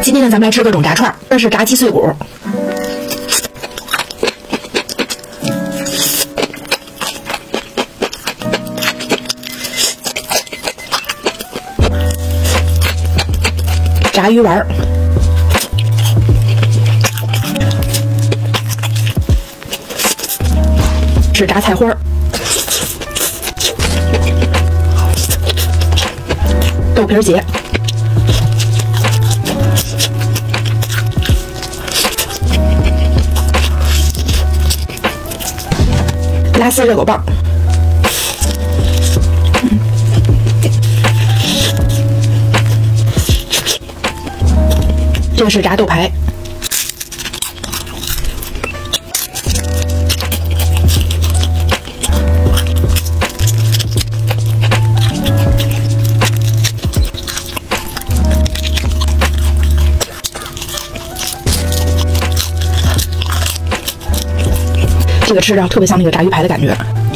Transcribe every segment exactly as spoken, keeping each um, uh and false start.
今天呢，咱们来吃各种炸串，这是炸鸡碎骨，炸鱼丸，是炸菜花，豆皮结。 拉丝热狗棒，嗯、这个是炸豆排，这个吃着特别像那个炸鱼排的感觉。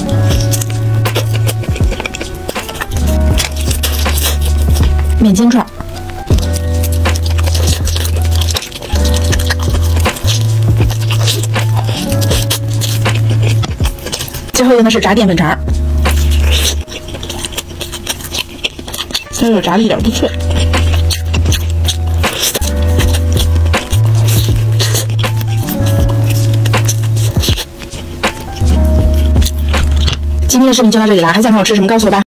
面筋串，最后一个呢是炸淀粉肠，这个炸的一点不脆。 今天的视频就到这里啦，还想看我吃什么，告诉我吧。